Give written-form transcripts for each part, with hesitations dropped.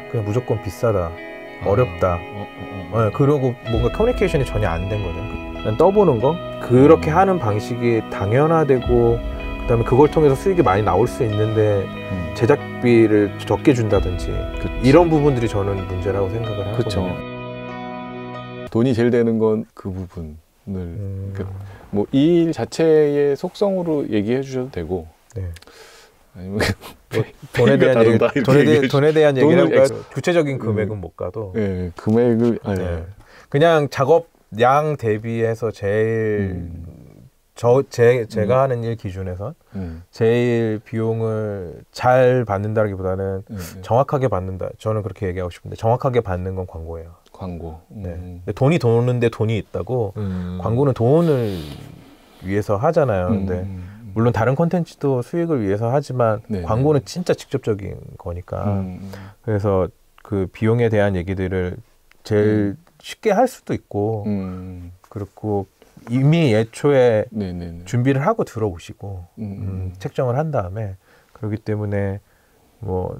그냥 무조건 비싸다, 어렵다. 그러고 뭔가 커뮤니케이션이 전혀 안 된 거죠. 그냥 떠보는 거, 그렇게 하는 방식이 당연화되고 그다음에 그걸 통해서 수익이 많이 나올 수 있는데 제작비를 적게 준다든지 이런 부분들이 저는 문제라고 생각을 하거든요. 돈이 제일 되는 건 그 부분을 뭐 이 일 자체의 속성으로 얘기해 주셔도 되고 네. 아니면 돈에 대한 얘기를 구체적인 금액은 못 가도 네, 금액을 네. 그냥 작업량 대비해서 제일 제가 하는 일 기준에서 제일 비용을 잘 받는다기보다는 정확하게 받는다. 저는 그렇게 얘기하고 싶은데 정확하게 받는 건 광고예요. 광고. 네. 돈이 도는데 돈이 있다고 광고는 돈을 위해서 하잖아요. 근데 물론 다른 콘텐츠도 수익을 위해서 하지만 광고는 진짜 직접적인 거니까 그래서 그 비용에 대한 얘기들을 제일 쉽게 할 수도 있고 그렇고 이미 애초에 준비를 하고 들어오시고 책정을 한 다음에 그렇기 때문에 뭐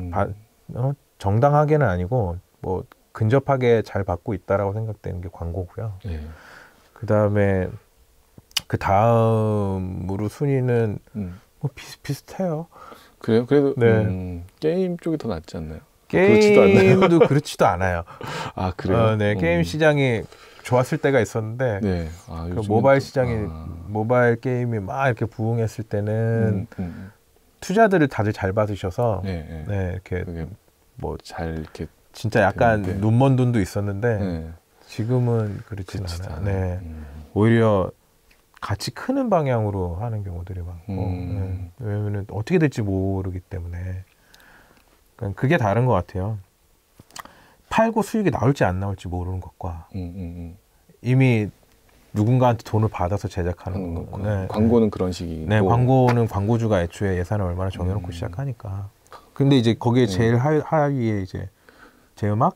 정당하게는 아니고 뭐 근접하게 잘 받고 있다라고 생각되는 게 광고고요. 그 다음에 그 다음으로 순위는 뭐 비슷해요. 그래요? 그래도 게임 쪽이 더 낫지 않나요? 게임도 그렇지도 않아요. 아 그래요? 네, 게임 시장이 좋았을 때가 있었는데 그 모바일 시장이 모바일 게임이 막 이렇게 부흥했을 때는 투자들을 다들 잘 받으셔서 이렇게 뭐 잘 이렇게 진짜 약간 눈먼 돈도 있었는데 지금은 그렇진 않아요. 네. 오히려 같이 크는 방향으로 하는 경우들이 많고 왜냐면은 어떻게 될지 모르기 때문에 그러니까 그게 다른 것 같아요. 팔고 수익이 나올지 안 나올지 모르는 것과 이미 누군가한테 돈을 받아서 제작하는 것과 광고는 그런 식이고 광고는 광고주가 애초에 예산을 얼마나 정해놓고 시작하니까 근데 이제 거기에 제일 하위에 이제 제 음악?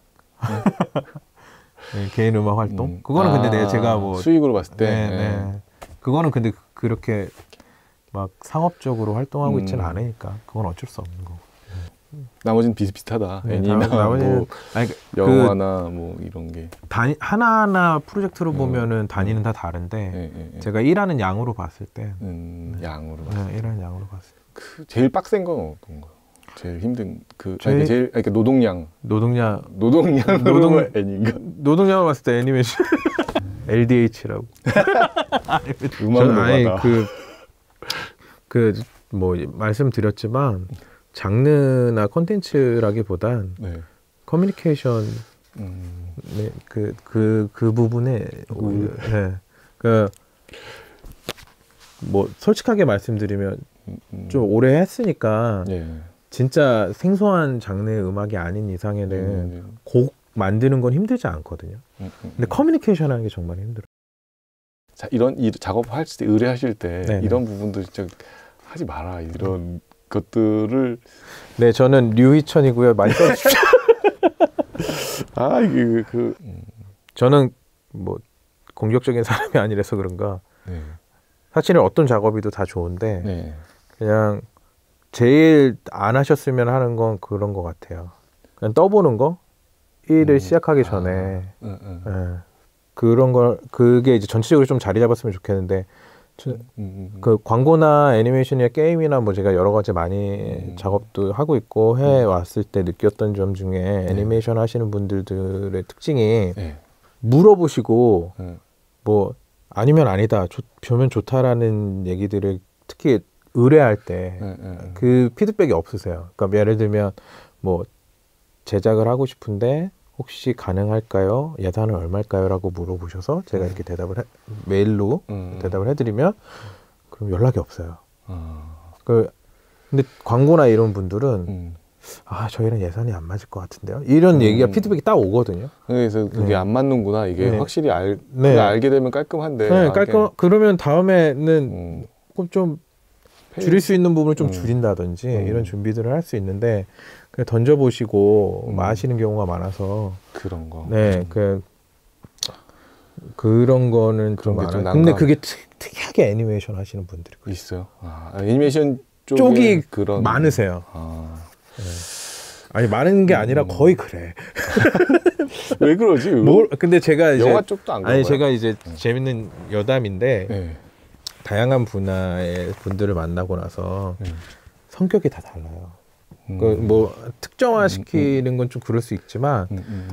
개인 음악 활동? 그거는 근데 제가 뭐 수익으로 봤을 때 그거는 근데 그렇게 막 상업적으로 활동하고 있지는 않으니까 그건 어쩔 수 없는 거고 나머지는 비슷비슷하다. 애니나 뭐 영화나 뭐 이런 게 하나하나 프로젝트로 보면은 단위는 다 다른데 제가 일하는 양으로 봤을 때 양으로 봤을 때 일하는 양으로 봤을 때 제일 빡센 건 어떤 거요? 제일 힘든 제일 그러니까 노동량으로 애니인가? 노동량을 봤을 때 애니메이션 LDH라고 음악 노가다. 뭐 말씀드렸지만 장르나 콘텐츠라기보단 커뮤니케이션 그 부분에 뭐 솔직하게 말씀드리면 좀 오래 했으니까 진짜 생소한 장르의 음악이 아닌 이상에는 곡 만드는 건 힘들지 않거든요. 근데 커뮤니케이션 하는 게 정말 힘들어요. 자, 이런 작업할 때 의뢰하실 때 이런 부분도 진짜 하지 마라 이런 것들을 네 저는 류희천이고요. 많이 써주십시오. 저는 뭐 공격적인 사람이 아니라서 그런가 사실은 어떤 작업이도 다 좋은데 그냥 제일 안 하셨으면 하는 건 그런 것 같아요. 그냥 떠보는 거 일을 시작하기 전에 그런 걸 그게 이제 전체적으로 좀 자리 잡았으면 좋겠는데 그 광고나 애니메이션이나 게임이나 뭐 제가 여러 가지 많이 작업도 하고 있고 해 왔을 때 느꼈던 점 중에 애니메이션 하시는 분들의 특징이 물어보시고 뭐 아니면 아니다, 좋으면 좋다라는 얘기들을 특히 의뢰할 때 그 피드백이 없으세요. 그러니까 예를 들면 뭐 제작을 하고 싶은데 혹시 가능할까요? 예산은 얼마일까요? 라고 물어보셔서 제가 이렇게 메일로 대답을 해드리면 그럼 연락이 없어요. 근데 광고나 이런 분들은 저희는 예산이 안 맞을 것 같은데요? 이런 얘기가 피드백이 딱 오거든요. 그래서 그게 안 맞는구나. 이게 확실히 알게 되면 깔끔한데. 그러면 다음에는 좀 줄일 수 있는 부분을 좀 줄인다든지 이런 준비들을 할 수 있는데 그냥 던져보시고 마시는 경우가 많아서 그런 거. 그런 거는 좀 많아요. 근데 그게 특이하게 애니메이션 하시는 분들이 있어요. 애니메이션 쪽이 많으세요. 아니 많은 게 아니라 거의 그래. 왜 그러지? 근데 제가 이제 영화 쪽도 안 아니 제가 이제 재밌는 여담인데 네. 다양한 분야의 분들을 만나고 나서 성격이 다 달라요. 뭐 특정화 시키는 건 좀 그럴 수 있지만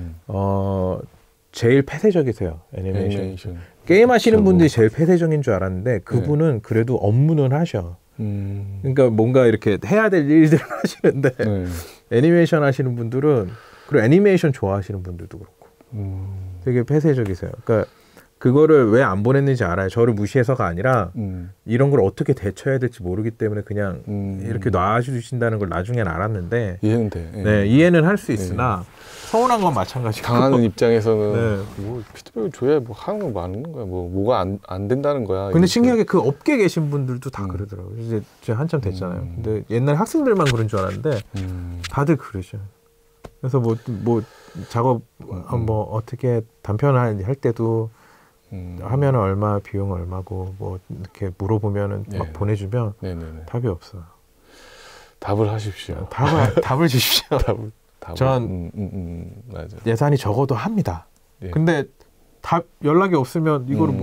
제일 폐쇄적이세요. 애니메이션. 게임 하시는 분들이 제일 폐쇄적인 줄 알았는데 그분은 그래도 업무는 하셔. 그러니까 뭔가 이렇게 해야 될 일들을 하시는데 애니메이션 하시는 분들은 그리고 애니메이션 좋아하시는 분들도 그렇고 되게 폐쇄적이세요. 그러니까 그거를 왜 안 보냈는지 알아요. 저를 무시해서가 아니라 이런 걸 어떻게 대처해야 될지 모르기 때문에 그냥 이렇게 놔주신다는 걸 나중엔 알았는데 이해는 돼. 네, 이해는 할 수 있으나 서운한 건 마찬가지고 당하는 입장에서는 뭐 피드백을 줘야 뭐 하는 거 많은 거야. 뭐가 안 된다는 거야. 근데 신기하게 그 업계에 계신 분들도 다 그러더라고요. 이제 한참 됐잖아요. 근데 옛날 학생들만 그런 줄 알았는데 다들 그러죠. 그래서 뭐 작업 뭐 어떻게 단편할 할 때도 하면 얼마 비용 얼마고 뭐 이렇게 물어보면은 막 보내주면 답이 없어요. 답을 하십시오. 답을 주십시오. 전 맞아. 예산이 적어도 합니다. 근데 연락이 없으면 이거를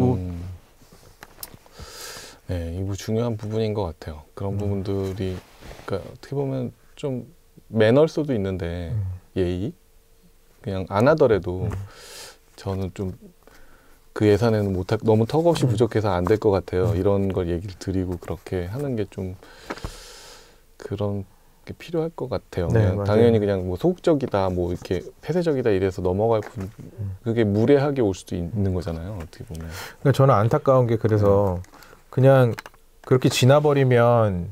네, 이거 중요한 부분인 것 같아요. 그런 부분들이 그러니까 어떻게 보면 좀 매너일 수도 있는데 예의 그냥 안 하더라도 저는 좀 그 예산에는 너무 턱없이 부족해서 안 될 것 같아요. 이런 걸 얘기를 드리고 그렇게 하는 게 좀 그런 게 필요할 것 같아요. 네, 당연히 그냥 뭐 소극적이다, 뭐 이렇게 폐쇄적이다 이래서 넘어갈 그게 무례하게 올 수도 있는 거잖아요. 어떻게 보면. 그러니까 저는 안타까운 게 그래서 그냥 그렇게 지나버리면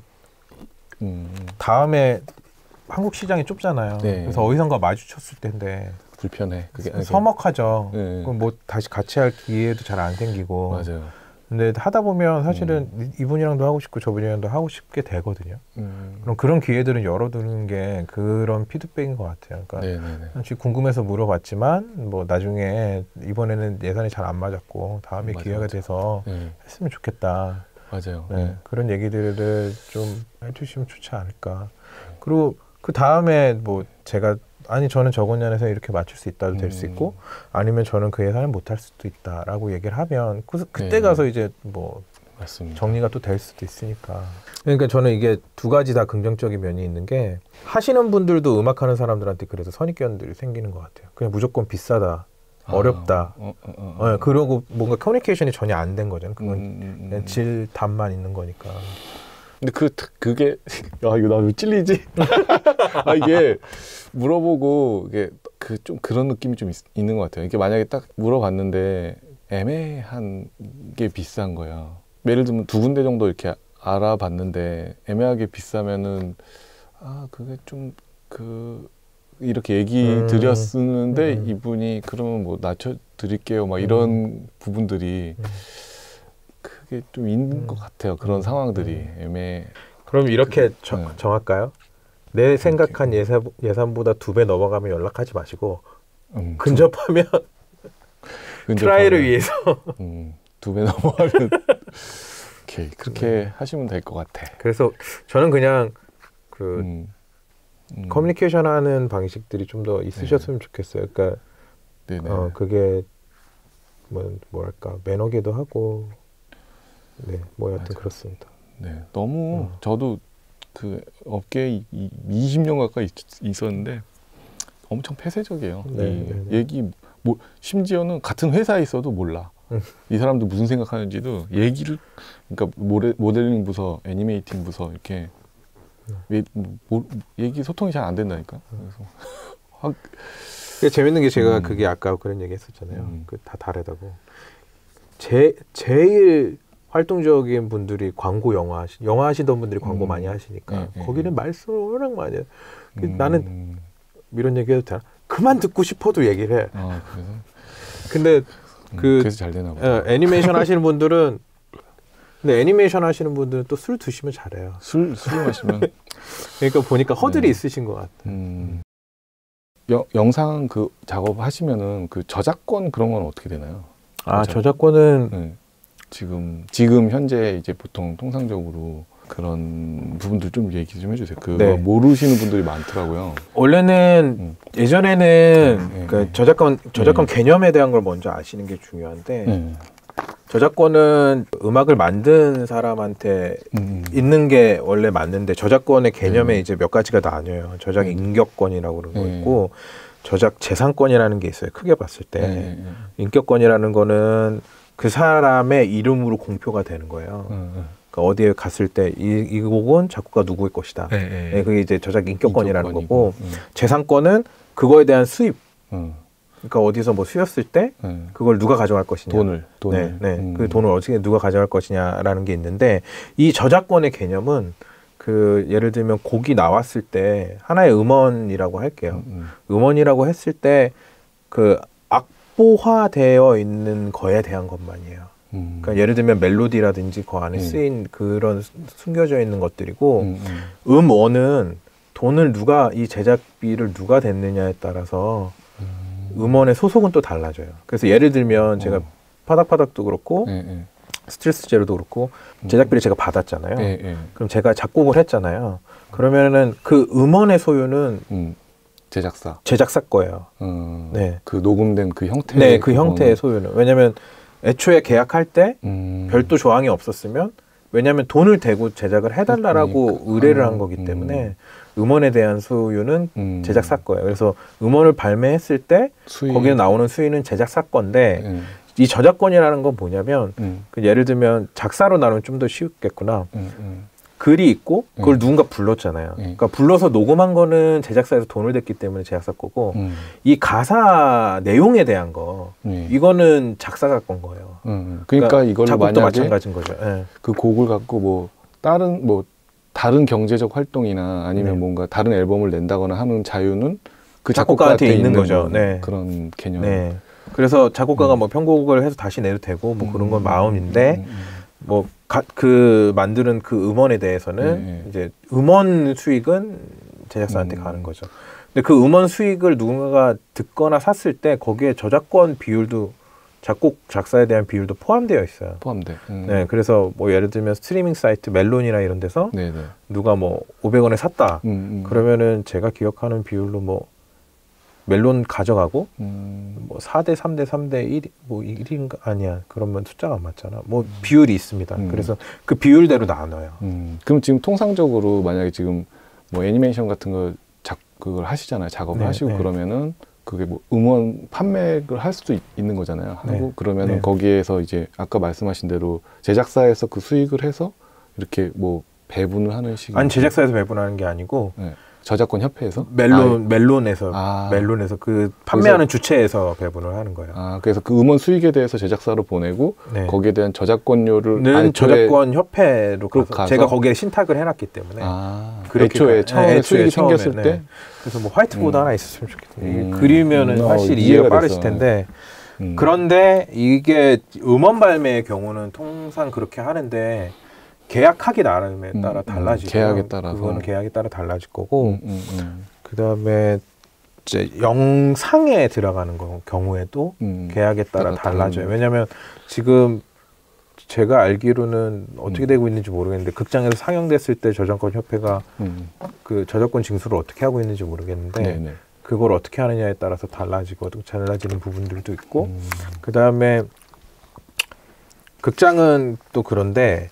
다음에 한국 시장이 좁잖아요. 그래서 어디선가 마주쳤을 텐데 불편해. 그게 서먹하죠. 그럼 뭐 다시 같이 할 기회도 잘 안 생기고. 맞아요. 근데 하다 보면 사실은 이분이랑도 하고 싶고 저분이랑도 하고 싶게 되거든요. 그럼 그런 기회들은 열어두는 게 그런 피드백인 것 같아요. 그러니까 궁금해서 물어봤지만 뭐 나중에 이번에는 예산이 잘 안 맞았고 다음에 기회가 돼서 했으면 좋겠다. 맞아요. 그런 얘기들을 좀 해주시면 좋지 않을까. 그리고 그 다음에 뭐 제가 저는 저번 년에서 이렇게 맞출 수 있다도 될 수 있고 아니면 저는 그 예산을 못할 수도 있다라고 얘기를 하면 그때 가서 이제 뭐 맞습니다. 정리가 또 될 수도 있으니까. 그러니까 저는 이게 두 가지 다 긍정적인 면이 있는 게 하시는 분들도 음악하는 사람들한테 그래서 선입견들이 생기는 것 같아요. 그냥 무조건 비싸다, 어렵다. 그러고 뭔가 커뮤니케이션이 전혀 안 된 거잖아요. 그건 그냥 질, 답만 있는 거니까. 근데 그게 이거 나 왜 찔리지? 이게 물어보고 이게 좀 그런 느낌이 좀 있는 것 같아요. 이게 만약에 딱 물어봤는데 애매한 게 비싼 거야. 예를 들면 2군데 정도 이렇게 알아봤는데 애매하게 비싸면은 그게 좀 이렇게 얘기 드렸었는데 이분이 그러면 뭐 낮춰 드릴게요. 막 이런 부분들이 그게 좀 있는 것 같아요. 그런 상황들이 그럼 이렇게 정할까요? 내 생각한 예산보다 2배 넘어가면 연락하지 마시고 근접하면 트라이를 위해서 2배 넘어가면 오케이 그렇게 하시면 될 것 같아. 그래서 저는 그냥 커뮤니케이션 하는 방식들이 좀 더 있으셨으면 좋겠어요. 그러니까 그게 뭐랄까 매너기도 하고 뭐 여하튼 그렇습니다. 너무 저도 그 업계에 20년 가까이 있었는데 엄청 폐쇄적이에요. 얘기 뭐 심지어는 같은 회사에 있어도 몰라. 이 사람들 무슨 생각하는지도 얘기를 그러니까 모델링 부서, 애니메이팅 부서 이렇게 얘기 소통이 잘 안 된다니까. 그래서 재밌는 게 제가 그게 아까 그런 얘기 했었잖아요. 다 다르다고. 제일 활동적인 분들이 광고 영화 하시던 분들이 광고 많이 하시니까 거기는 말씀을 워낙 많이 해요. 나는 이런 얘기 해도 되나? 그만 듣고 싶어도 얘기를 해. 근데 그래서 잘 되나 보다. 애니메이션 하시는 분들은 근데 애니메이션 하시는 분들은 또 술 드시면 잘해요. 술 마시면 그러니까 보니까 허들이 있으신 것 같아. 영상 그 작업 하시면은 그 저작권 그런 건 어떻게 되나요? 저작권은 지금 현재 이제 보통 통상적으로 그런 부분들 좀 얘기 좀 해주세요. 그거 모르시는 분들이 많더라고요. 원래는 예전에는 그 저작권 개념에 대한 걸 먼저 아시는 게 중요한데 저작권은 음악을 만든 사람한테 있는 게 원래 맞는데 저작권의 개념에 이제 몇 가지가 나뉘어요. 저작 인격권이라고 그러는 거 있고 저작 재산권이라는 게 있어요. 크게 봤을 때 인격권이라는 거는 그 사람의 이름으로 공표가 되는 거예요. 그러니까 어디에 갔을 때 이 곡은 작곡가 누구의 것이다. 그게 이제 저작 인격권이라는 거고 재산권은 그거에 대한 수입. 그러니까 어디서 뭐 수였을 때 그걸 누가 가져갈 것이냐. 돈을. 그 돈을 어떻게 누가 가져갈 것이냐라는 게 있는데 이 저작권의 개념은 그 예를 들면 곡이 나왔을 때 하나의 음원이라고 할게요. 음원이라고 했을 때 그 악보화되어 있는 거에 대한 것만이에요. 그러니까 예를 들면 멜로디라든지 그 안에 쓰인 그런 숨겨져 있는 것들이고 음원은 돈을 이 제작비를 누가 댔느냐에 따라서 음원의 소속은 또 달라져요. 그래서 예를 들면 제가 파닥파닥도 그렇고 스트레스 제로도 그렇고 제작비를 제가 받았잖아요. 그럼 제가 작곡을 했잖아요. 그러면은 그 음원의 소유는 제작사 거예요. 그 녹음된 그 형태. 네, 그 형태의 소유는. 왜냐하면 애초에 계약할 때 별도 조항이 없었으면 왜냐하면 돈을 대고 제작을 해달라고 의뢰를 한 거기 때문에 음원에 대한 소유는 제작사 거예요. 그래서 음원을 발매했을 때 거기에 나오는 수익은 제작사 건데 이 저작권이라는 건 뭐냐면 그 예를 들면 작사로 나누면 좀 더 쉽겠구나. 글이 있고 그걸 누군가 불렀잖아요. 그러니까 불러서 녹음한 거는 제작사에서 돈을 댔기 때문에 제작사 거고 이 가사 내용에 대한 거 이거는 작사가 건 거예요. 그러니까 이걸로 작곡도 만약에 마찬가지인 거죠. 그 곡을 갖고 뭐 다른 경제적 활동이나 아니면 뭔가 다른 앨범을 낸다거나 하는 자유는 그 작곡가한테 있는 거죠. 그런 개념. 그래서 작곡가가 뭐 편곡을 해서 다시 내도 되고 뭐 그런 건 마음인데 뭐 그 만드는 그 음원에 대해서는 이제 음원 수익은 제작사한테 가는 거죠. 근데 그 음원 수익을 누군가가 듣거나 샀을 때 거기에 저작권 비율도 작곡 작사에 대한 비율도 포함되어 있어요. 네, 그래서 뭐 예를 들면 스트리밍 사이트 멜론이나 이런 데서 누가 뭐 500원에 샀다. 그러면은 제가 기억하는 비율로 뭐 멜론 가져가고 뭐 4대 3대 3대 1 뭐 1인가 아니야. 그러면 숫자가 안 맞잖아. 뭐 비율이 있습니다. 그래서 그 비율대로 나눠요. 그럼 지금 통상적으로 만약에 지금 뭐 애니메이션 같은 거 그걸 하시잖아요. 작업을 하시고 그러면은 그게 뭐 음원 판매를 할 수도 있는 거잖아요. 하고 그러면은 거기에서 이제 아까 말씀하신 대로 제작사에서 그 수익을 해서 이렇게 뭐 배분을 하는 식으로. 아니 제작사에서 배분하는 게 아니고 저작권 협회에서? 멜론에서 그 판매하는 주체에서 배분을 하는 거예요. 그래서 그 음원 수익에 대해서 제작사로 보내고 거기에 대한 저작권료를 저작권 협회로 가서 제가 거기에 신탁을 해놨기 때문에 애초에 처음에 수익이 생겼을 때 그래서 뭐 화이트보드 하나 있었으면 좋겠어요. 그리면은 훨씬 이해가 빠르실 텐데 그런데 이게 음원 발매의 경우는 통상 그렇게 하는데 계약하기 나름에 따라 달라지고 계약에 따라서 그거는 계약에 따라 달라질 거고 그 다음에 이제 영상에 들어가는 경우에도 계약에 따라 달라져요. 왜냐하면 지금 제가 알기로는 어떻게 되고 있는지 모르겠는데 극장에서 상영됐을 때 저작권 협회가 그 저작권 징수를 어떻게 하고 있는지 모르겠는데 그걸 어떻게 하느냐에 따라서 달라지는 부분들도 있고 그 다음에 극장은 또 그런데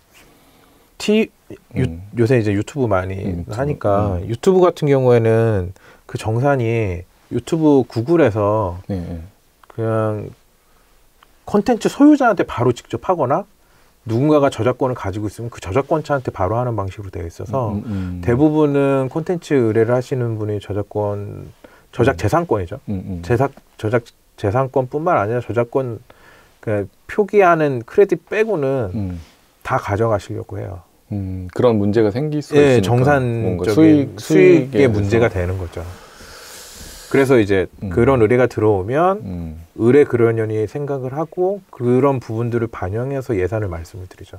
요새 이제 유튜브 많이 하니까 유튜브 같은 경우에는 그 정산이 유튜브 구글에서 그냥 콘텐츠 소유자한테 바로 직접 하거나 누군가가 저작권을 가지고 있으면 그 저작권자한테 바로 하는 방식으로 되어 있어서 대부분은 콘텐츠 의뢰를 하시는 분이 저작 재산권이죠. 저작 재산권뿐만 아니라 저작권 그 표기하는 크레딧 빼고는 다 가져가시려고 해요. 그런 문제가 생길 수 있으니까 정산적인 수익의 문제가 되는 거죠. 그래서 이제 그런 의뢰가 들어오면 의뢰 그러려니 생각을 하고 그런 부분들을 반영해서 예산을 말씀을 드리죠.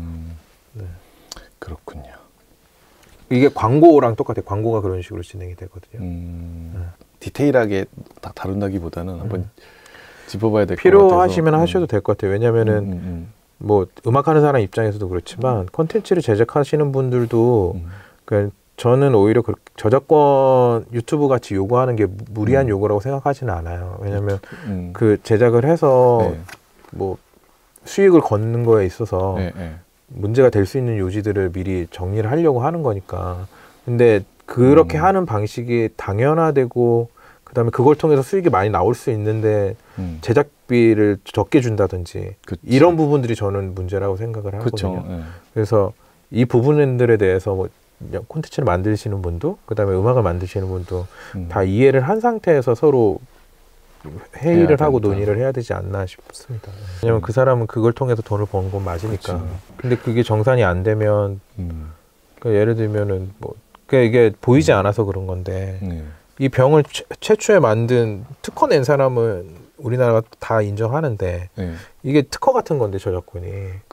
그렇군요. 이게 광고랑 똑같아요. 광고가 그런 식으로 진행이 되거든요. 디테일하게 다 다룬다기보다는 한번 짚어봐야 될 것 같아서 필요하시면 하셔도 될 것 같아요. 왜냐면은 뭐 음악하는 사람 입장에서도 그렇지만 콘텐츠를 제작하시는 분들도 그러니까 저는 오히려 저작권 유튜브 같이 요구하는 게 무리한 요구라고 생각하지는 않아요. 왜냐하면 그 제작을 해서 네. 뭐 수익을 걷는 거에 있어서 네, 네. 문제가 될 수 있는 요지들을 미리 정리를 하려고 하는 거니까. 근데 그렇게 하는 방식이 당연화되고 그다음에 그걸 통해서 수익이 많이 나올 수 있는데 제작비를 적게 준다든지 그치. 이런 부분들이 저는 문제라고 생각을 하거든요. 네. 그래서 이 부분들에 대해서 뭐 콘텐츠를 만드시는 분도 그다음에 음악을 만드시는 분도 다 이해를 한 상태에서 서로 회의를 하고 논의를 해야 되지 않나 싶습니다. 왜냐면 그 사람은 그걸 통해서 돈을 버는 건 맞으니까. 그치. 근데 그게 정산이 안 되면 그러니까 예를 들면은 뭐 그러니까 이게 보이지 않아서 그런 건데 이 병을 최초에 만든 특허 낸 사람은 우리나라가 다 인정하는데 이게 특허 같은 건데 저작권이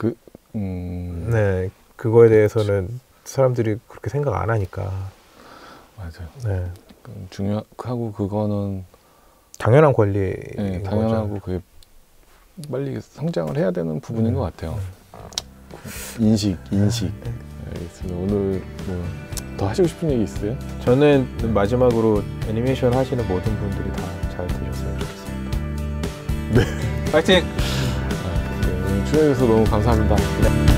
네 그거에 대해서는 사람들이 그렇게 생각 안 하니까. 맞아요. 네. 중요하고 그거는 당연한 권리. 네, 당연하고 그게 빨리 성장을 해야 되는 부분인 것 같아요. 인식. 알겠습니다. 오늘 뭐 더 하시고 싶은 얘기 있으세요? 저는 마지막으로 애니메이션 하시는 모든 분들이 다 잘 되셨으면 좋겠습니다. 네. 파이팅! 출연해주셔서 너무 감사합니다. 네.